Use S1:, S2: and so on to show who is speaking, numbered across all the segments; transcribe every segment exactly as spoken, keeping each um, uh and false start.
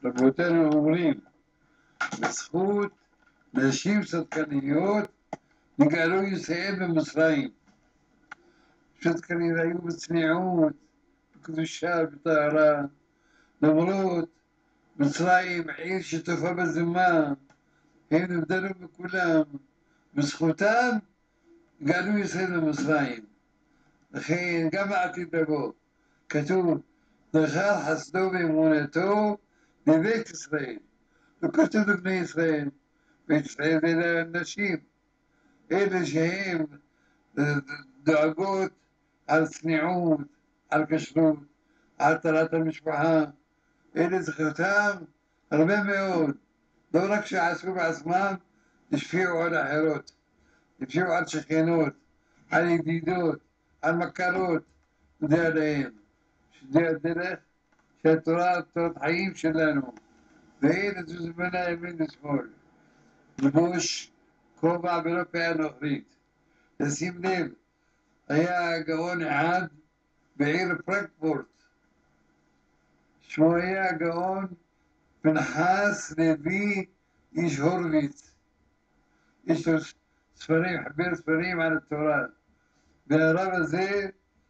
S1: רבותינו אומרים, בזכות נשים צדקניות נגאלו ישראל במצרים. צדקניות היו בצניעות, בקדושה, בטהרה, למרות מצרים עיר שטופה בזמן, הם נבדלו בכולם, בזכותם גאלו ישראל במצרים. לכן גם העתיד לבוא, כתוב, זכר חסדו ואמונתו לבית ישראל. לא כתוב לבני ישראל, בית ישראל זה הנשים, אלה שהם דואגות על צניעות, על כשרות, על טהרת המשפחה, אלה זכותם הרבה מאוד, לא רק שעשו בעצמם, השפיעו על אחרות, השפיעו על שכנות, על ידידות, על מכרות, זה עליהם. שזה הדרך של התורה, תורת חיים שלנו, ואין לזוז ממנה ימין ושמאל. לבוש כובע ולא פאה נוכרית. תשים לב, היה גאון אחד בעיר פרנקפורט, שהוא היה גאון פנחס לוי איש הורוביץ. יש לו ספרים, חבר ספרים על התורה. והרב הזה,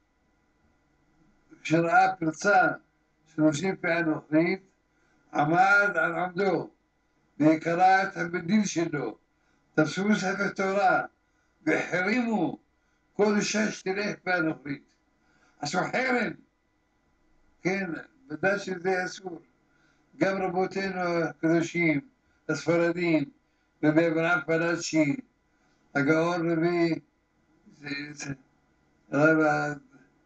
S1: כשראה פרצה שלושים פאה נוכרית, עמד על עמדו וקרא את הבדין שלו, תפסו ספר תורה והחרימו כל אישה שתלך פאה נוכרית. עשו חרם, כן, ודאי שזה אסור. גם רבותינו הקדושים, הספרדים, רבי אברהם פלאצ'י, הגאון רבי, רב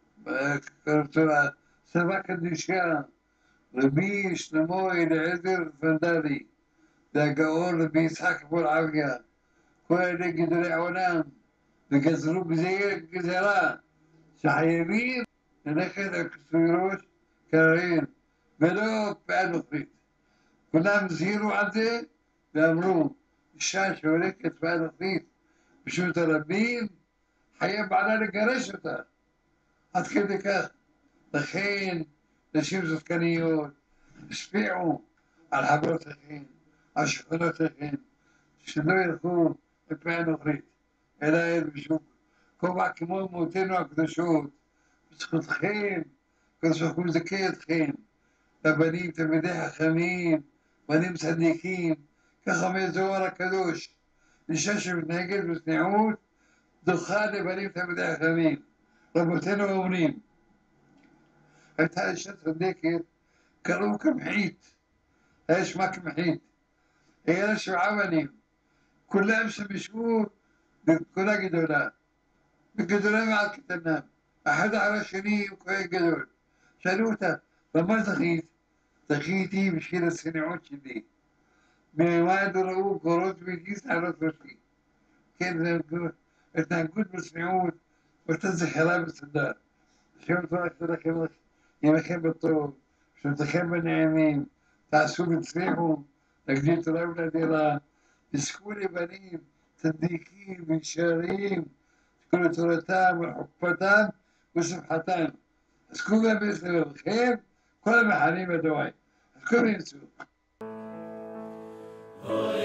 S1: סבא קדישה, רבי שלמה אליעזר פנדלי, והגאון רבי יצחק אבולעפיה, כל אלה גדולי עולם, וגזרו גזרה שחייבים ללכת על כיסוי ראש כרעיל, ולא פאה נוכרית. כולם הזהירו על זה ואמרו, אישה שהולכת פאה נוכרית ברשות הרבים, חייב בעלה לגרש אותה. עד כדי כך. לכן נשים צדקניות השפיעו על חברותיכם, על שכנותיכם, שלא ילכו לפאה נוכרית, אלא ילבשו כובע כמו אמותינו הקדושות. בזכותכם, הקדוש ברוך הוא מזכה אתכם, לבנים תלמידי חכמים, בנים צדיקים, כך אומר זוהר הקדוש. אישה שמתנהגת בצניעות זוכה לבנים תלמידי חכמים. רבותינו אומרים, הייתה אישה צדקת, קראו קמחית, היה שמה קמחית, היה לה שבעה בנים, כולם שמשו בקולה גדולה, בגדולה ועד קטנה, אחד אחרי השני הוא כהן גדול. שאלו אותה, במה זכית? זכיתי בשביל הצניעות שלי. מימד ראו קורות בכיס עלות ראשי. כן, זה התנהגות בצניעות, ואתה זכרה בסדר. השם יברך ימכם בטוב, שתכם בנעימים, תעשו וצליחו, להגדיל תורה ולדירה, תזכו לבנים, צדיקים וישרים, תזכו לתורתם ולחופתם ושמחתם. תזכו גם בסביבכם, כל המחנים בדווי. אז כולם ימצאו.